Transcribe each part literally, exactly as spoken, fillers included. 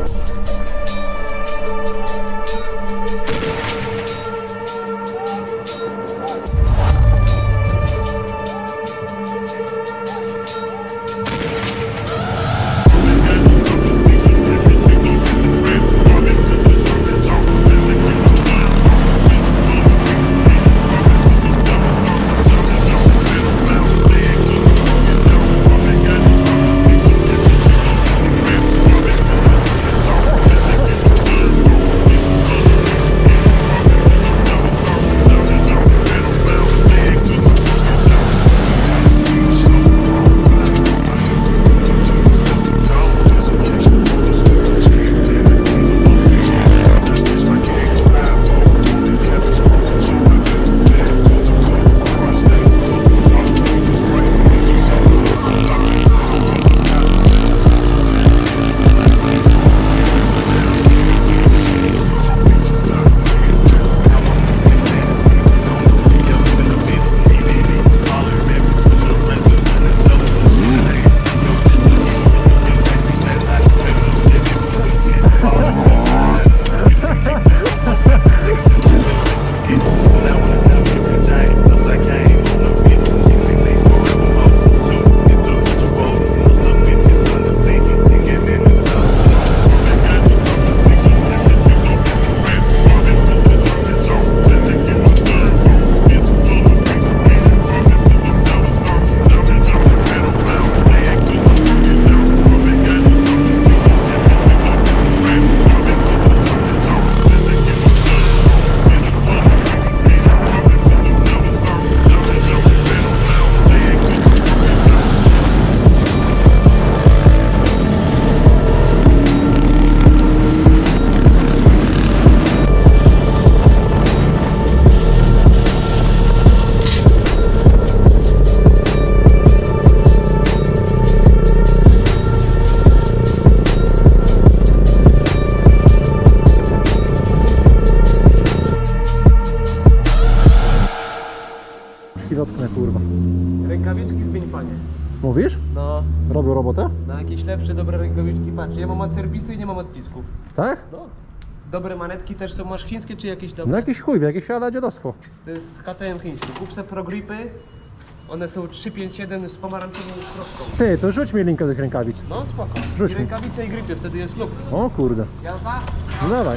Dotknę, kurwa. Rękawiczki zmień, panie. Mówisz? No. Robią robotę? Na jakieś lepsze, dobre rękawiczki, patrz. Ja mam od serwisu i nie mam odcisków. Tak? No. Dobre manetki też są. Masz chińskie czy jakieś dobre? No jakiś chuj, jakieś ale dziadostwo. To jest K T M chiński. Kup se Pro Gripy. One są trzy pięć jeden z pomarańczową kropką. Ty, to rzuć mi linkę tych rękawic. No spoko. Rzuć I mi. rękawice i gripy, wtedy jest luks. O kurde. Jazda? No dawaj.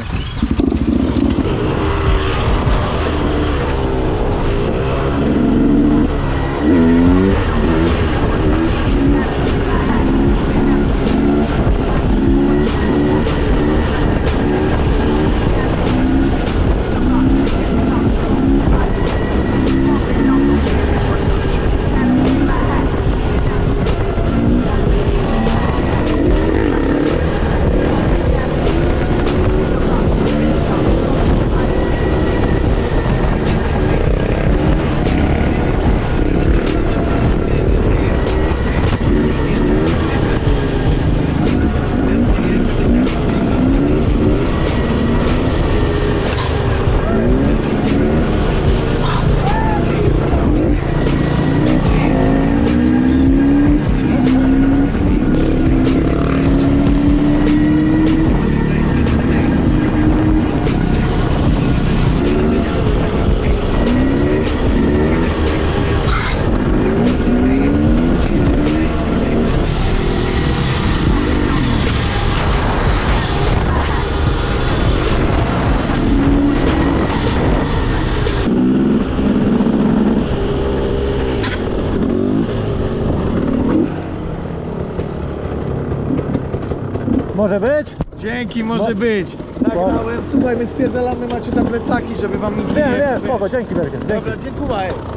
Może być? Dzięki, może No. być. Nagrałem, słuchaj, my spierdalamy, macie tam plecaki, żeby wam nikt Nie, nie, spoko, dzięki wielkie. Dzięki. Dobra, dziękuję.